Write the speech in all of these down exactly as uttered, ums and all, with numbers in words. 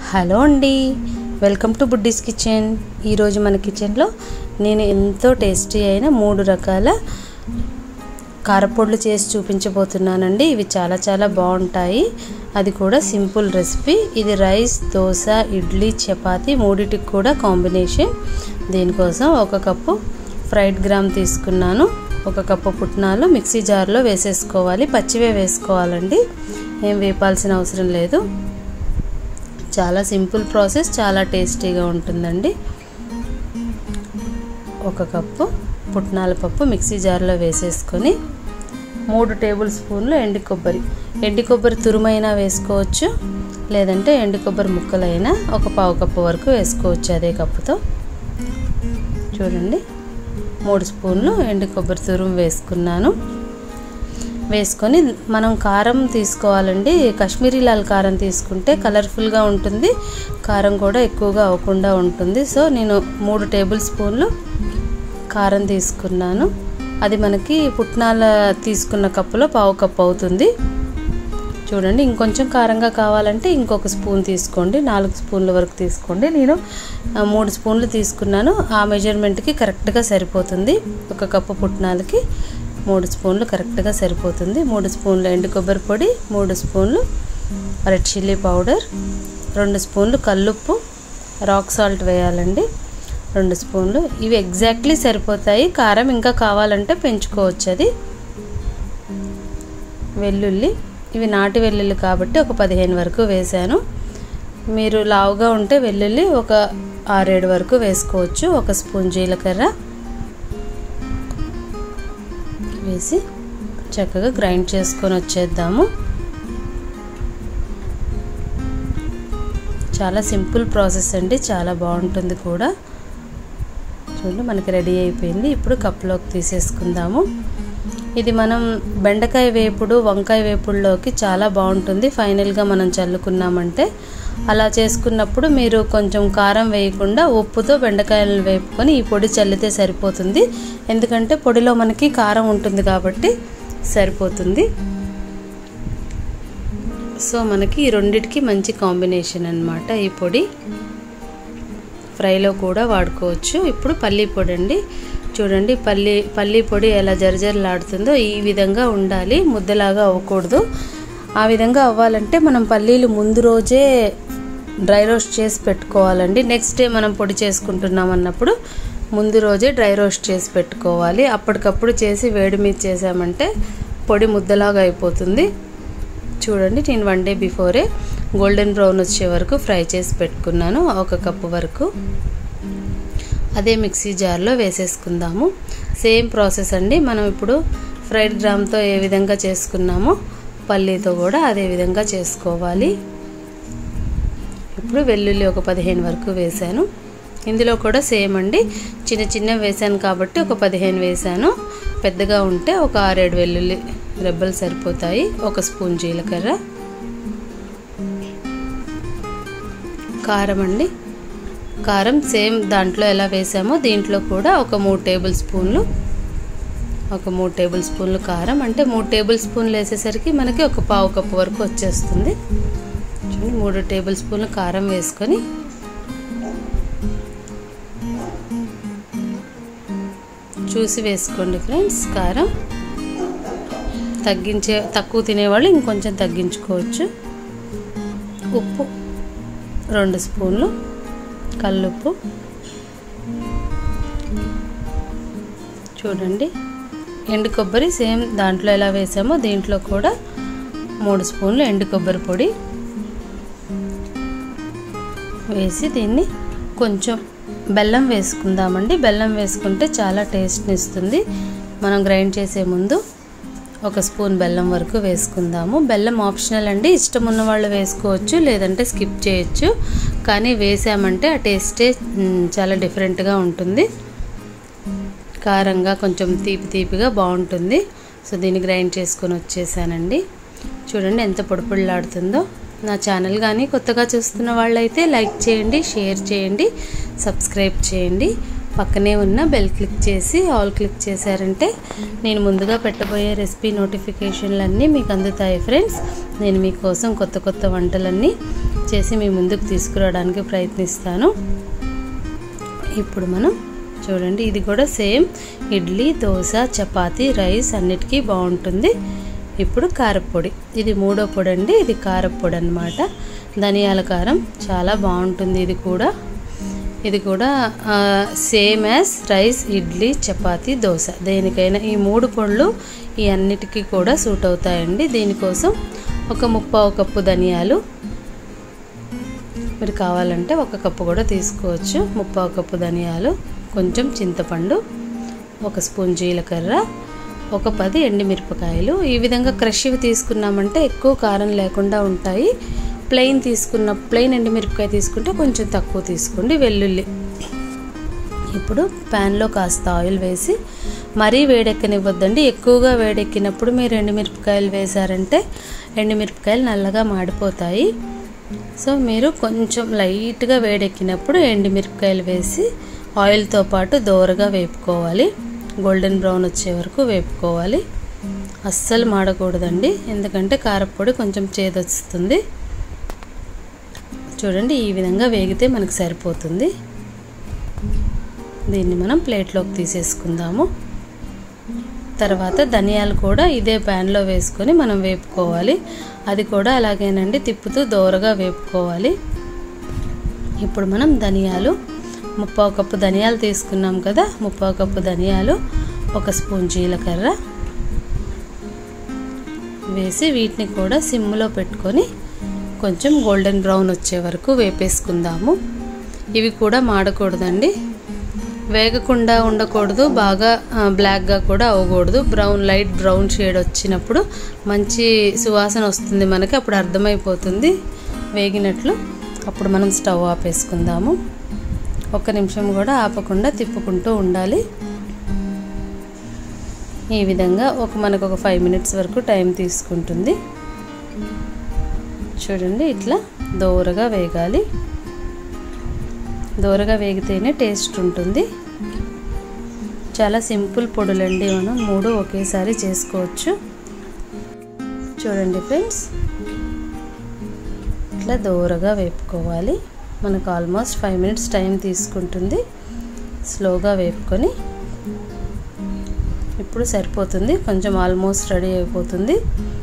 Hello అండి, welcome to buddies kitchen. ఈరోజు మన కిచెన్లో నేను ఎంతో టేస్టీ అయిన మూడు రకాల కారపొడులు చేసి చూపించబోతున్నానండి. ఇవి చాలా చాలా బాగుంటాయి. అది కూడా సింపుల్ రెసిపీ. ఇది రైస్, దోశ, ఇడ్లీ, చపాతీ మూడిటికి కూడా కాంబినేషన్. దీనికోసం ఒక కప్పు ఫ్రైడ్ గ్రామ్ తీసుకున్నాను. ఒక కప్పు పుట్నాలు మిక్సీ జార్లో వేసేసుకోవాలి. పచ్చివే వేసుకోవాలండి, ఏం వేపాల్సిన అవసరం లేదు. చాలా సింపుల్ ప్రాసెస్, చాలా టేస్టీగా ఉంటుందండి. ఒక కప్పు పుట్నాల పప్పు మిక్సీ జార్లో వేసేసుకొని మూడు టేబుల్ స్పూన్లు ఎండు కొబ్బరి ఎండు కొబ్బరి తురుమైనా వేసుకోవచ్చు, లేదంటే ఎండు కొబ్బరి ముక్కలైనా ఒక పావు కప్పు వరకు వేసుకోవచ్చు. అదే కప్పుతో చూడండి, మూడు స్పూన్లు ఎండు కొబ్బరి తురుము వేసుకున్నాను. వేసుకొని మనం కారం తీసుకోవాలండి. కాశ్మీరీ లాల్ కారం తీసుకుంటే కలర్ఫుల్గా ఉంటుంది, కారం కూడా ఎక్కువగా అవ్వకుండా ఉంటుంది. సో నేను మూడు టేబుల్ స్పూన్లు కారం తీసుకున్నాను. అది మనకి పుట్నాల తీసుకున్న కప్పులో పావు కప్పు అవుతుంది. చూడండి, ఇంకొంచెం కారంగా కావాలంటే ఇంకొక స్పూన్ తీసుకోండి, నాలుగు స్పూన్ల వరకు తీసుకోండి. నేను మూడు స్పూన్లు తీసుకున్నాను. ఆ మెజర్మెంట్కి కరెక్ట్గా సరిపోతుంది. ఒక కప్పు పుట్నాలకి మూడు స్పూన్లు కరెక్ట్గా సరిపోతుంది. మూడు స్పూన్లు ఎండు కొబ్బరి పొడి, మూడు స్పూన్లు రెడ్ చిల్లీ పౌడర్, రెండు స్పూన్లు కల్లుప్పు, రాక్ సాల్ట్ వేయాలండి, రెండు స్పూన్లు. ఇవి ఎగ్జాక్ట్లీ సరిపోతాయి. కారం ఇంకా కావాలంటే పెంచుకోవచ్చు. అది వెల్లుల్లి, ఇవి నాటి వెల్లుల్లి కాబట్టి ఒక పదిహేను వరకు వేసాను. మీరు లావుగా ఉంటే వెల్లుల్లి ఒక ఆరేడు వరకు వేసుకోవచ్చు. ఒక స్పూన్ జీలకర్ర వేసి చక్కగా గ్రైండ్ చేసుకొని వచ్చేద్దాము. చాలా సింపుల్ ప్రాసెస్ అండి, చాలా బాగుంటుంది కూడా. చూడండి, మనకి రెడీ అయిపోయింది. ఇప్పుడు కప్లోకి తీసేసుకుందాము. ఇది మనం బెండకాయ వేపుడు, వంకాయ వేపుడులోకి చాలా బాగుంటుంది. ఫైనల్గా మనం చల్లుకున్నామంటే అలా చేసుకున్నప్పుడు మీరు కొంచెం కారం వేయకుండా ఉప్పుతో బెండకాయలను వేపుకొని ఈ పొడి చల్లితే సరిపోతుంది. ఎందుకంటే పొడిలో మనకి కారం ఉంటుంది కాబట్టి సరిపోతుంది. సో మనకి ఈ రెండిటికి మంచి కాంబినేషన్ అన్నమాట. ఈ పొడి ఫ్రైలో కూడా వాడుకోవచ్చు. ఇప్పుడు పల్లీ పొడి అండి. చూడండి, పల్లి పల్లీ పొడి ఎలా జరజరలాడుతుందో ఈ విధంగా ఉండాలి, ముద్దలాగా అవ్వకూడదు. ఆ విధంగా అవ్వాలంటే మనం పల్లీలు ముందు రోజే డ్రై రోస్ట్ చేసి పెట్టుకోవాలండి. నెక్స్ట్ డే మనం పొడి చేసుకుంటున్నాం అన్నప్పుడు ముందు రోజే డ్రై రోస్ట్ చేసి పెట్టుకోవాలి. అప్పటికప్పుడు చేసి వేడి మీద చేసామంటే పొడి ముద్దలాగా అయిపోతుంది. చూడండి, నేను వన్ డే బిఫోరే గోల్డెన్ బ్రౌన్ వచ్చే వరకు ఫ్రై చేసి పెట్టుకున్నాను, ఒక కప్పు వరకు. అదే మిక్సీ జార్లో వేసేసుకుందాము. సేమ్ ప్రాసెస్ అండి. మనం ఇప్పుడు ఫ్రైడ్ గ్రామ్తో ఏ విధంగా చేసుకున్నామో పల్లీతో కూడా అదే విధంగా చేసుకోవాలి. ఇప్పుడు వెల్లుల్లి ఒక పదిహేను వరకు వేసాను. ఇందులో కూడా సేమ్ అండి, చిన్న చిన్న వేసాను కాబట్టి ఒక పదిహేను వేసాను. పెద్దగా ఉంటే ఒక ఆరేడు వెల్లుల్లి రెబ్బలు సరిపోతాయి. ఒక స్పూన్ జీలకర్ర, కారం అండి. కారం సేమ్ దాంట్లో ఎలా వేసామో దీంట్లో కూడా ఒక మూడు టేబుల్ స్పూన్లు ఒక మూడు టేబుల్ స్పూన్లు కారం. అంటే మూడు టేబుల్ స్పూన్లు వేసేసరికి మనకి ఒక పావు కప్పు వరకు వచ్చేస్తుంది. చూడండి, మూడు టేబుల్ స్పూన్లు కారం వేసుకొని చూసి వేసుకోండి ఫ్రెండ్స్. కారం తగ్గించే తక్కువ తినేవాళ్ళు ఇంకొంచెం తగ్గించుకోవచ్చు. ఉప్పు రెండు స్పూన్లు, కల్లుప్పు. చూడండి, ఎండు కొబ్బరి సేమ్ దాంట్లో ఎలా వేసామో దీంట్లో కూడా మూడు స్పూన్లు ఎండు కొబ్బరి పొడి వేసి దీన్ని కొంచెం బెల్లం వేసుకుందామండి. బెల్లం వేసుకుంటే చాలా టేస్ట్ని ఇస్తుంది. మనం గ్రైండ్ చేసే ముందు ఒక స్పూన్ బెల్లం వరకు వేసుకుందాము. బెల్లం ఆప్షనల్ అండి, ఇష్టం ఉన్న వాళ్ళు వేసుకోవచ్చు, లేదంటే స్కిప్ చేయొచ్చు. కానీ వేసామంటే ఆ టేస్టే చాలా డిఫరెంట్గా ఉంటుంది. కారంగా కొంచెం తీపి తీపిగా బాగుంటుంది. సో దీన్ని గ్రైండ్ చేసుకొని వచ్చేసానండి. చూడండి ఎంత పొడి పొడిలాడుతుందో. నా ఛానల్ కానీ కొత్తగా చూస్తున్న వాళ్ళైతే లైక్ చేయండి, షేర్ చేయండి, సబ్స్క్రైబ్ చేయండి. పక్కనే ఉన్న బెల్ క్లిక్ చేసి ఆల్ క్లిక్ చేశారంటే నేను ముందుగా పెట్టబోయే రెసిపీ నోటిఫికేషన్లన్నీ మీకు అందుతాయి ఫ్రెండ్స్. నేను మీకోసం కొత్త కొత్త వంటలన్నీ చేసి మీ ముందుకు తీసుకురావడానికి ప్రయత్నిస్తాను. ఇప్పుడు మనం చూడండి, ఇది కూడా సేమ్ ఇడ్లీ, దోశ, చపాతీ, రైస్ అన్నిటికీ బాగుంటుంది. ఇప్పుడు కారపొడి, ఇది మూడో పొడి అండి. ఇది కారపొడి అన్నమాట. ధనియాల కారం చాలా బాగుంటుంది. ఇది కూడా ఇది కూడా same as rice, idli, chapati, dosa దేనికైనా ఈ మూడు పొడులు ఈ అన్నిటికీ కూడా సూట్ అవుతాయండి. దీనికోసం ఒక ముప్పావు కప్పు ధనియాలు, మీరు కావాలంటే ఒక కప్పు కూడా తీసుకోవచ్చు. ముప్పావు కప్పు ధనియాలు, కొంచెం చింతపండు, ఒక స్పూన్ జీలకర్ర, ఒక పది ఎండుమిరపకాయలు. ఈ విధంగా క్రష్వి తీసుకున్నామంటే ఎక్కువ కారం లేకుండా ఉంటాయి. ప్లెయిన్ తీసుకున్న ప్లెయిన్ ఎండుమిరపకాయ తీసుకుంటే కొంచెం తక్కువ తీసుకోండి. వెల్లుల్లి. ఇప్పుడు ప్యాన్లో కాస్త ఆయిల్ వేసి, మరీ వేడెక్కనివ్వద్దండి. ఎక్కువగా వేడెక్కినప్పుడు మీరు ఎండుమిరపకాయలు వేశారంటే ఎండుమిరపకాయలు నల్లగా మాడిపోతాయి. సో మీరు కొంచెం లైట్గా వేడెక్కినప్పుడు ఎండుమిరపకాయలు వేసి ఆయిల్తో పాటు దోరగా వేపుకోవాలి. గోల్డెన్ బ్రౌన్ వచ్చే వరకు వేపుకోవాలి. అస్సలు మాడకూడదండి, ఎందుకంటే కారపొడి కొంచెం చేదొస్తుంది. చూడండి, ఈ విధంగా వేగితే మనకు సరిపోతుంది. దీన్ని మనం ప్లేట్లోకి తీసేసుకుందాము. తర్వాత ధనియాలు కూడా ఇదే ప్యాన్లో వేసుకొని మనం వేపుకోవాలి. అది కూడా అలాగేనండి, తిప్పుతూ దోరగా వేపుకోవాలి. ఇప్పుడు మనం ధనియాలు, ముప్పావు కప్పు ధనియాలు తీసుకున్నాం కదా, ముప్పావు కప్పు ధనియాలు, ఒక స్పూన్ జీలకర్ర వేసి వీటిని కూడా సిమ్లో పెట్టుకొని కొంచెం గోల్డెన్ బ్రౌన్ వచ్చే వరకు వేపేసుకుందాము. ఇవి కూడా మాడకూడదండి, వేగకుండా ఉండకూడదు, బాగా బ్లాక్గా కూడా అవ్వకూడదు. బ్రౌన్, లైట్ బ్రౌన్ షేడ్ వచ్చినప్పుడు మంచి సువాసన వస్తుంది మనకి, అప్పుడు అర్థమైపోతుంది వేగినట్లు. అప్పుడు మనం స్టవ్ ఆపేసుకుందాము. ఒక్క నిమిషం కూడా ఆపకుండా తిప్పుకుంటూ ఉండాలి. ఈ విధంగా ఒక మనకు ఒక ఫైవ్ మినిట్స్ వరకు టైం తీసుకుంటుంది. చూడండి, ఇట్లా దోరగా వేగాలి. దోరగా వేగితేనే టేస్ట్ ఉంటుంది. చాలా సింపుల్ పొడులండి, మనం మూడు ఒకేసారి చేసుకోవచ్చు. చూడండి ఫ్రెండ్స్, ఇట్లా దోరగా వేపుకోవాలి. మనకు ఆల్మోస్ట్ ఫైవ్ మినిట్స్ టైం తీసుకుంటుంది. స్లోగా వేపుకొని ఇప్పుడు సరిపోతుంది, కొంచెం ఆల్మోస్ట్ రెడీ అయిపోతుంది.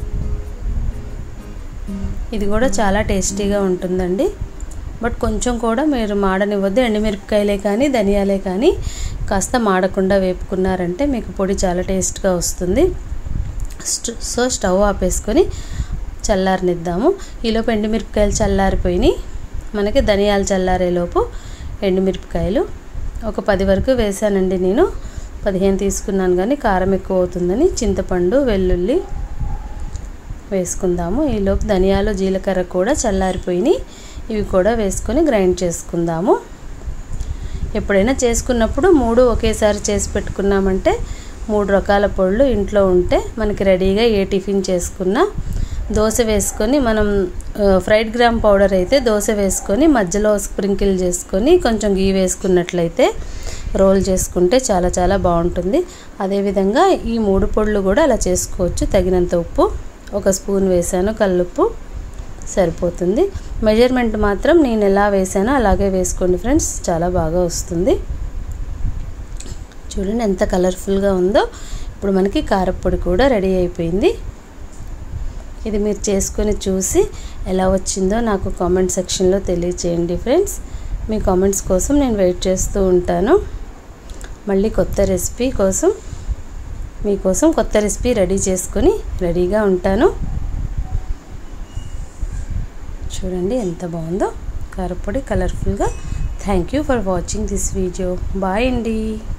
ఇది కూడా చాలా టేస్టీగా ఉంటుందండి. బట్ కొంచెం కూడా మీరు మాడనివ్వద్దు. ఎండుమిరపకాయలే కానీ ధనియాలే కానీ కాస్త మాడకుండా వేపుకున్నారంటే మీకు పొడి చాలా టేస్ట్గా వస్తుంది. సో స్టవ్ ఆపేసుకొని చల్లారనిద్దాము. ఈలోపు ఎండుమిరపకాయలు చల్లారిపోయినాయి. మనకి ధనియాలు చల్లారేలోపు ఎండుమిరపకాయలు ఒక పది వరకు వేసానండి నేను. పదిహేను తీసుకున్నాను కానీ కారం ఎక్కువ అవుతుందని చింతపండు, వెల్లుల్లి వేసుకుందాము. ఈలోపు ధనియాలు, జీలకర్ర కూడా చల్లారిపోయినాయి. ఇవి కూడా వేసుకొని గ్రైండ్ చేసుకుందాము. ఎప్పుడైనా చేసుకున్నప్పుడు మూడు ఒకేసారి చేసి పెట్టుకున్నామంటే మూడు రకాల పొడులు ఇంట్లో ఉంటే మనకి రెడీగా ఏ టిఫిన్ చేసుకున్నా, దోశ వేసుకొని మనం ఫ్రైడ్ గ్రామ్ పౌడర్ అయితే దోశ వేసుకొని మధ్యలో స్ప్రింకిల్ చేసుకొని కొంచెం గీ వేసుకున్నట్లయితే రోల్ చేసుకుంటే చాలా చాలా బాగుంటుంది. అదేవిధంగా ఈ మూడు పొడులు కూడా అలా చేసుకోవచ్చు. తగినంత ఉప్పు, ఒక స్పూన్ వేసాను, కల్లుప్పు సరిపోతుంది. మెజర్మెంట్ మాత్రం నేను ఎలా వేసానో అలాగే వేసుకోండి ఫ్రెండ్స్, చాలా బాగా వస్తుంది. చూడండి ఎంత కలర్ఫుల్గా ఉందో. ఇప్పుడు మనకి కారపొడి కూడా రెడీ అయిపోయింది. ఇది మీరు చేసుకొని చూసి ఎలా వచ్చిందో నాకు కామెంట్ సెక్షన్లో తెలియచేయండి ఫ్రెండ్స్. మీ కామెంట్స్ కోసం నేను వెయిట్ చేస్తూ ఉంటాను. మళ్ళీ కొత్త రెసిపీ కోసం మీకోసం కొత్త రెసిపీ రెడీ చేసుకొని రెడీగా ఉంటాను. చూడండి ఎంత బాగుందో కారపొడి కలర్ఫుల్గా. Thank you for watching this video. Bye అండి.